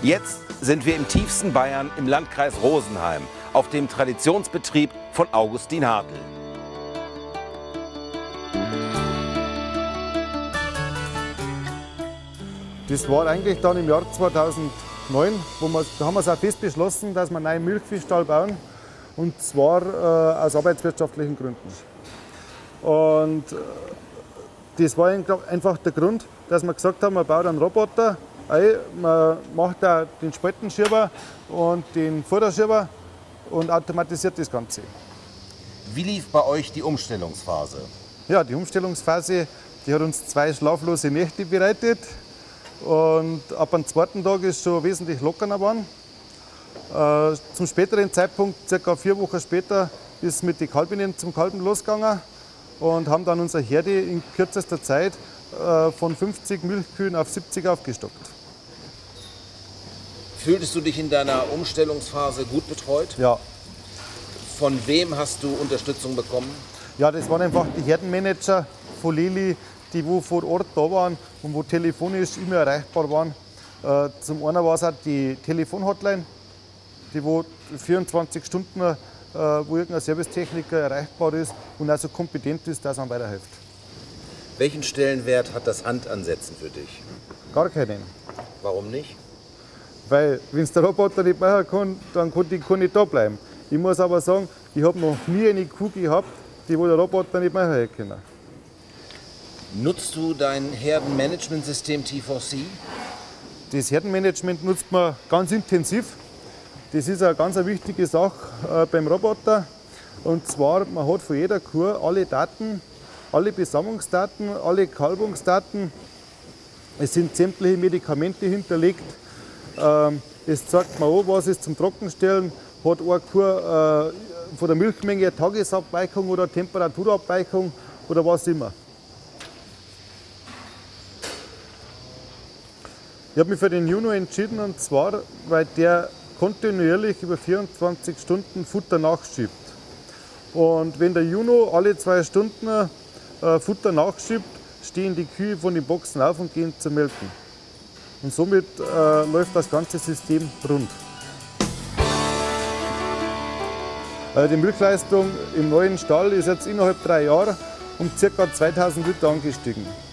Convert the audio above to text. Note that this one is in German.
Jetzt sind wir im tiefsten Bayern im Landkreis Rosenheim auf dem Traditionsbetrieb von Augustin Hartl. Das war eigentlich dann im Jahr 2009, da haben wir es auch fest beschlossen, dass wir einen neuen Milchviehstall bauen, und zwar aus arbeitswirtschaftlichen Gründen. Und das war einfach der Grund, dass wir gesagt haben, man baut einen Roboter ein, man macht auch den Spaltenschieber und den Futterschieber und automatisiert das Ganze. Wie lief bei euch die Umstellungsphase? Ja, die Umstellungsphase, die hat uns 2 schlaflose Nächte bereitet. Und ab dem zweiten Tag ist es schon wesentlich lockerer geworden. Zum späteren Zeitpunkt, ca. 4 Wochen später, ist es mit den Kalbinnen zum Kalben losgegangen und haben dann unsere Herde in kürzester Zeit von 50 Milchkühen auf 70 aufgestockt. Fühltest du dich in deiner Umstellungsphase gut betreut? Ja. Von wem hast du Unterstützung bekommen? Ja, das waren einfach die Herdenmanager von Leli, die wo vor Ort da waren und wo telefonisch immer erreichbar waren. Zum einen war es auch die Telefonhotline, die wo 24 Stunden, wo irgendein Servicetechniker erreichbar ist und also kompetent ist, dass er weiterhilft. Welchen Stellenwert hat das Handansetzen für dich? Gar keinen. Warum nicht? Weil, wenn es der Roboter nicht machen kann, dann kann die Kuh nicht da bleiben. Ich muss aber sagen, ich habe noch nie eine Kuh gehabt, die wo der Roboter nicht machen hätte können. Nutzt du dein Herdenmanagementsystem T4C? Das Herdenmanagement nutzt man ganz intensiv. Das ist eine ganz wichtige Sache beim Roboter. Und zwar, man hat von jeder Kuh alle Daten, alle Besammlungsdaten, alle Kalbungsdaten. Es sind sämtliche Medikamente hinterlegt. Es zeigt man an, was ist zum Trockenstellen. Hat eine Kuh von der Milchmenge eine Tagesabweichung oder Temperaturabweichung oder was immer. Ich habe mich für den Juno entschieden, und zwar, weil der kontinuierlich über 24 Stunden Futter nachschiebt. Und wenn der Juno alle 2 Stunden Futter nachschiebt, stehen die Kühe von den Boxen auf und gehen zum Melken. Und somit läuft das ganze System rund. Die Milchleistung im neuen Stall ist jetzt innerhalb 3 Jahren um ca. 2000 Liter angestiegen.